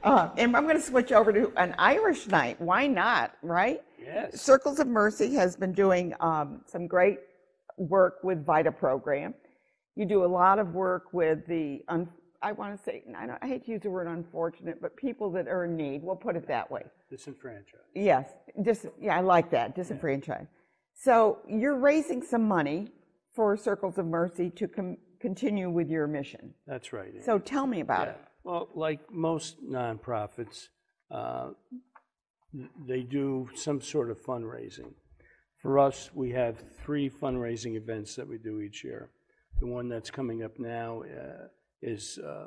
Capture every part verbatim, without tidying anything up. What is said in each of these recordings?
Uh, and I'm going to switch over to an Irish night. Why not, right? Yes. Circles of Mercy has been doing um, some great work with VITA program. You do a lot of work with the, un I want to say, I, don't, I hate to use the word unfortunate, but people that are in need, we'll put it that way. Disenfranchised. Yes, dis yeah, I like that, disenfranchised. Yeah. So you're raising some money for Circles of Mercy to com continue with your mission. That's right. So tell me about yeah. it. Well, like most nonprofits, uh, they do some sort of fundraising. For us, we have three fundraising events that we do each year. The one that's coming up now uh, is uh,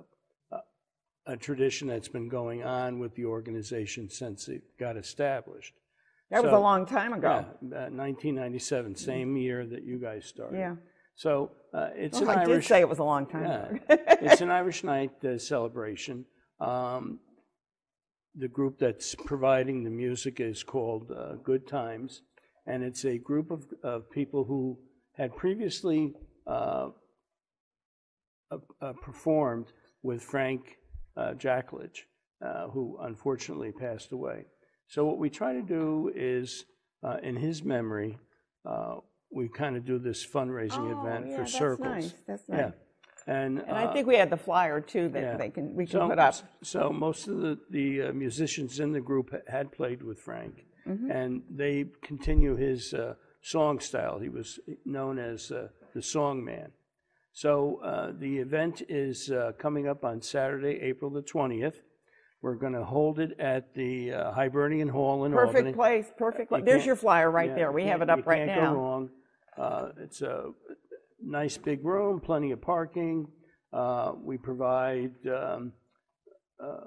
a tradition that's been going on with the organization since it got established. That so, was a long time ago. Yeah, nineteen ninety-seven, same year that you guys started. Yeah. So uh, it's well, an I Irish. did say it was a long time yeah, ago. It's an Irish night uh, celebration. Um, the group that's providing the music is called uh, Good Times, and it's a group of, of people who had previously uh, uh, uh, performed with Frank uh, Jackledge, uh, who unfortunately passed away. So what we try to do is, uh, in his memory, uh, we kind of do this fundraising oh, event yeah, for that's Circles. Nice. That's nice. Yeah. And, and uh, I think we had the flyer too that yeah. they can we can so, put up. So most of the, the uh, musicians in the group had played with Frank, mm-hmm. and they continue his uh, song style. He was known as uh, the Song Man. So uh, the event is uh, coming up on Saturday, April the twentieth. We're going to hold it at the uh, Hibernian Hall in Perfect Albany. place, perfect place. You There's your flyer right yeah, there. We you have it can't- up right You now. can't go wrong. Uh, it's a nice big room, plenty of parking. Uh, we provide um, uh,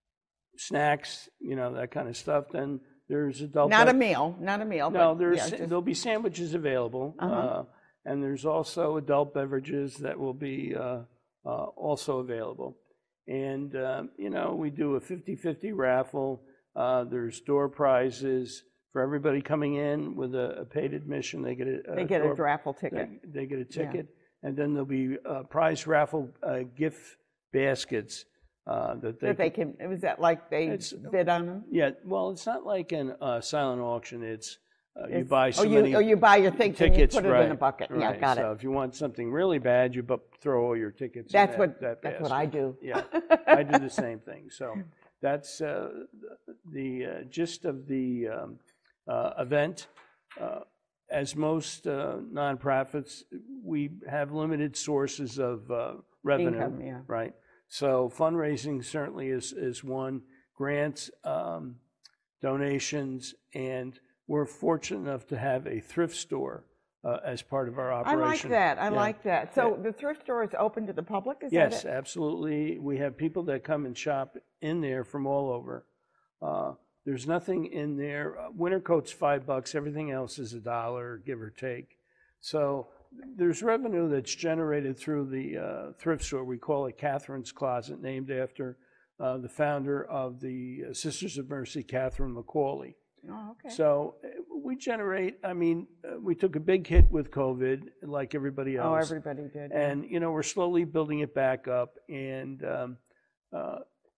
snacks, you know, that kind of stuff. Then there's adult. Not a meal, not a meal. No, but there's yeah, just, there'll be sandwiches available, Uh-huh. uh, and there's also adult beverages that will be uh, uh, also available. And um, you know, we do a fifty fifty raffle. Uh, there's door prizes for everybody coming in with a, a paid admission. They get a, a they get door, a raffle ticket. They, they get a ticket, yeah. And then there'll be uh, prize raffle uh, gift baskets uh, that they that they can. Was that like they bid on them? Yeah. Well, it's not like an uh, silent auction. It's uh, you It's, buy so oh, you, many or you buy your things tickets, and you put right, it in a bucket. Right. Yeah, got so it. So if you want something really bad, you bu throw all your tickets. That's in what that, that that's basket. what I do. Yeah, I do the same thing. So that's uh, the uh, gist of the um, uh, event. Uh, as most uh, nonprofits, we have limited sources of uh, revenue, Income, yeah. right? So fundraising certainly is is one. Grants, um, donations, and we're fortunate enough to have a thrift store uh, as part of our operation. I like that. I Yeah. like that. So Yeah. the thrift store is open to the public? Is Yes, that it? absolutely. We have people that come and shop in there from all over. Uh, there's nothing in there. Uh, winter coat's five bucks. Everything else is a dollar, give or take. So there's revenue that's generated through the uh, thrift store. We call it Catherine's Closet, named after uh, the founder of the uh, Sisters of Mercy, Catherine McCauley. Oh, okay. So uh, we generate, I mean, uh, we took a big hit with COVID, like everybody else. Oh, everybody did. And, you know, we're slowly building it back up, and um, uh,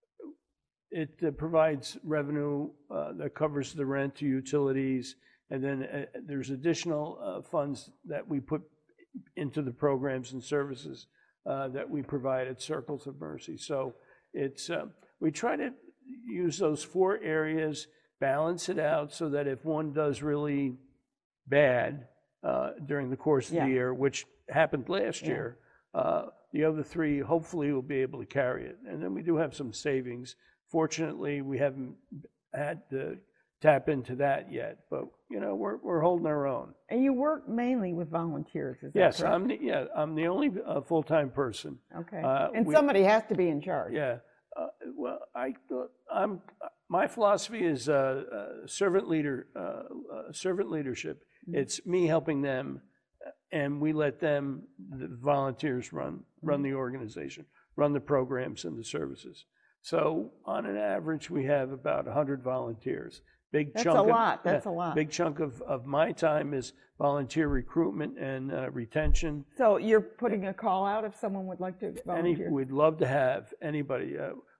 it uh, provides revenue uh, that covers the rent to utilities, and then uh, there's additional uh, funds that we put into the programs and services uh, that we provide at Circles of Mercy. So it's, uh, we try to use those four areas, balance it out so that if one does really bad uh, during the course of Yeah. the year, which happened last Yeah. year, uh, the other three hopefully will be able to carry it. And then we do have some savings. Fortunately, we haven't had to tap into that yet, but you know, we're we're holding our own. And you work mainly with volunteers, is that Yes, correct? I'm the, yeah, I'm the only uh, full-time person. Okay. Uh, and we- somebody has to be in charge. Yeah. Uh, well, I, I'm, my philosophy is uh, uh, servant leader, uh, uh, servant leadership. Mm-hmm. It's me helping them, and we let them, the volunteers, run run Mm-hmm. the organization, run the programs and the services. So on an average, we have about one hundred volunteers. Big That's chunk a of, lot. That's yeah, a lot. Big chunk of, of my time is volunteer recruitment and uh, retention. So you're putting a call out if someone would like to Any, volunteer? we'd love to have anybody. Uh,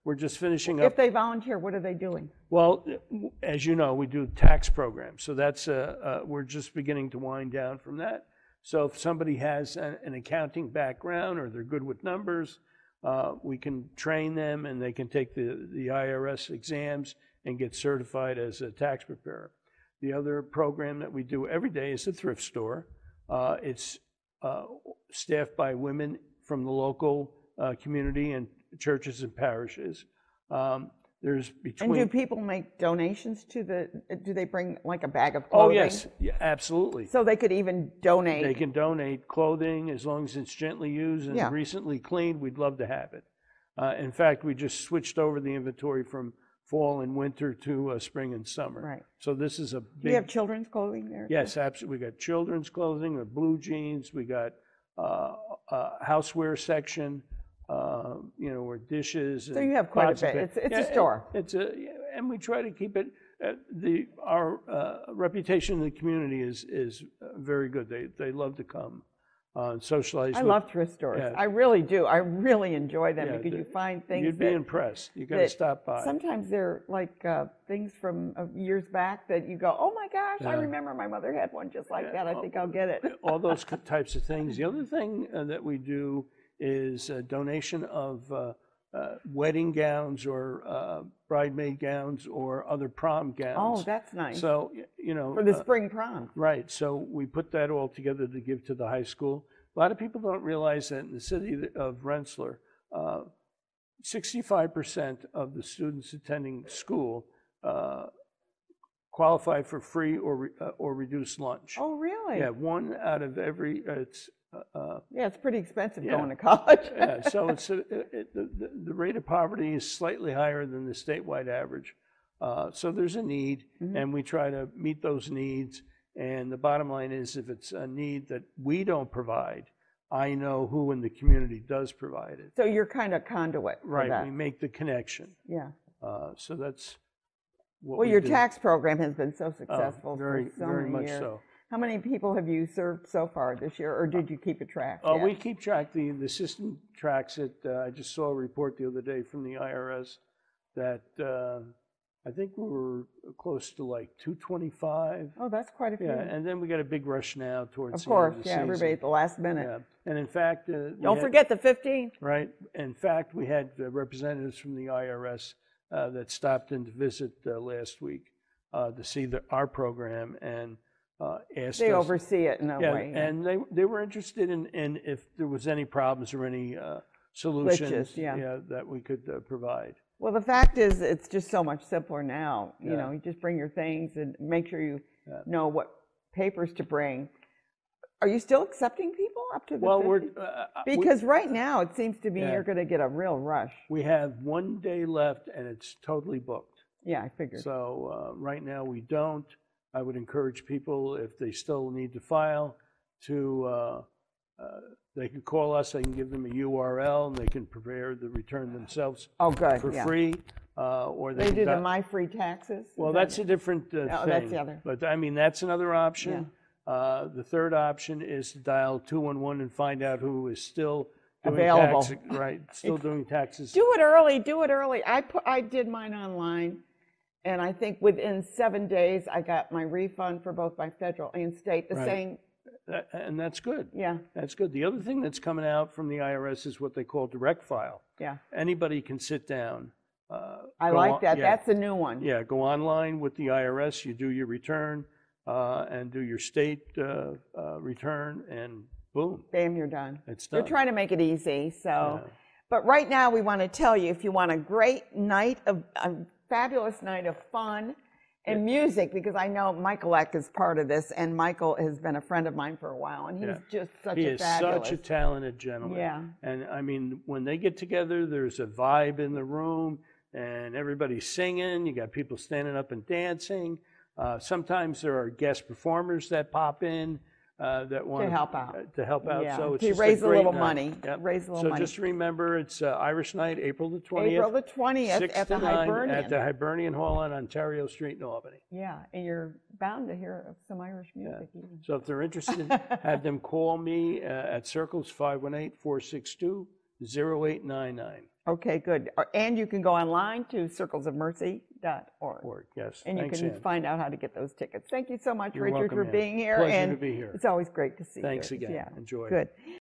we're just finishing If up. they volunteer, what are they doing? Well, as you know, we do tax programs, so that's uh, uh, we're just beginning to wind down from that. So if somebody has an, an accounting background or they're good with numbers, uh, we can train them and they can take the, the I R S exams and get certified as a tax preparer. The other program that we do every day is the thrift store. Uh, it's uh, staffed by women from the local uh, community and churches and parishes. Um, there's between. And do people make donations to the, do they bring like a bag of Oh, clothing? yes, yeah, absolutely. So they could even donate? They can donate clothing as long as it's gently used and Yeah. recently cleaned. We'd love to have it. Uh, in fact, we just switched over the inventory from fall and winter to uh, spring and summer. Right. So this is a Do you big. have children's clothing there? Yes, absolutely. We got children's clothing, or blue jeans. We got uh, a houseware section. Uh, you know, or dishes. So you have quite a bit. It's, it's a store. It's a, and we try to keep it. Uh, the our uh, reputation in the community is is very good. They they love to come uh, and socialize. I with, love thrift stores. Yeah. I really do. I really enjoy them Yeah, because the- you find things You'd be that, impressed. You got to that stop by. sometimes they're like uh, things from uh, years back that you go, oh my gosh, I Yeah. remember my mother had one just like Yeah. that. I think I'll get it. All those k- types of things. The other thing uh, that we do is a donation of uh, uh, wedding gowns or uh, bridesmaid gowns or other prom gowns. Oh, that's nice. So, y- you know. For the uh, spring prom. Right, so we put that all together to give to the high school. A lot of people don't realize that in the city of Rensselaer, uh, sixty-five percent of the students attending school uh, qualify for free or re- uh, or reduced lunch. Oh, really? Yeah, one out of every, uh, it's, uh, uh, Yeah, it's pretty expensive Yeah. going to college. yeah, so it's, a- it, it- the, the- the rate of poverty is slightly higher than the statewide average. Uh, So there's a need, Mhm. and we try to meet those needs. And the bottom line is, if it's a need that we don't provide, I know who in the community does provide it. So you're kind of conduit for Right, that. we make the connection. Yeah. Uh, So that's what Well, we your do. tax program has been so Oh, successful very, for so very many much years. so. How many people have you served so far this year, or did you keep a track? Oh, yet? we keep track, the, the system tracks it. Uh, I just saw a report the other day from the I R S that uh, I think we were close to like two twenty-five. Oh, that's quite a few. Yeah, and then we got a big rush now towards Of the end course, of the yeah, season. everybody at the last minute. Yeah, and in fact, uh, we Don't had- forget the fifteenth. Right. In fact, we had uh, representatives from the I R S uh, that stopped in to visit uh, last week uh, to see the, our program and uh, asked They us. oversee it in a Yeah, way. yeah. and they they were interested in, in if there was any problems or any uh, solutions Glitches, yeah. that we could uh, provide. Well, the fact is, it's just so much simpler now. You Yeah. know, you just bring your things and make sure you Yeah. know what papers to bring. Are you still accepting people up to the Well, we're fifty? uh, we- Because right now, it seems to me Yeah. you're going to get a real rush. we have one day left and it's totally booked. Yeah, I figured. So uh, right now we don't. I would encourage people, if they still need to file, to, uh, uh, they can call us, I can give them a U R L, and they can prepare the return themselves Oh, good, for yeah. free, uh, or they They can. do the di- My Free Taxes? Is Well, that that's it? a different uh, thing. Oh, that's the other. But I mean, that's another option. Uh, The third option is to dial two one one and find out who is still doing Available. tax- Right, still doing taxes. Do it early, do it early. I put, I did mine online, and I think within seven days, I got my refund for both my federal and state, the Right. same, That- And that's good. yeah, That's good. The other thing that's coming out from the I R S is what they call direct file. yeah. Anybody can sit down. uh, I go like on- that. yeah, That's a new one. Yeah, go online with the I R S, you do your return, uh, and do your state uh, uh, return, and boom, Bam, you're done. it's They're done. trying to make it easy, so. Yeah. But right now, we want to tell you, if you want a great night of, a fabulous night of fun and music, because I know Michael Eck is part of this, and Michael has been a friend of mine for a while, and he's Yeah. just such He a is fabulous. such a talented gentleman. Yeah. And I mean, when they get together, there's a vibe in the room, and everybody's singing. You got people standing up and dancing. Uh, sometimes there are guest performers that pop in uh, that want help out. To help out. Yeah, So it's to just raise a great little night. money, Yep. raise a little so money. just remember, it's uh, Irish Night, April the twentieth. April the twentieth six at to the nine Hibernian. At the Hibernian Hall on Ontario Street in Albany. Yeah, and you're bound to hear of some Irish music even. So if they're interested, have them call me uh, at Circles five one eight, four six two, zero eight nine nine. Okay, good. Uh, And you can go online to circles of mercy dot org. Or, yes, And you thanks, can Ann. find out how to get those tickets. Thank you so much, You're Richard, welcome, for Ann. being here. Pleasure and to be here. It's always great to see you. Thanks again. Yeah, Enjoy. good.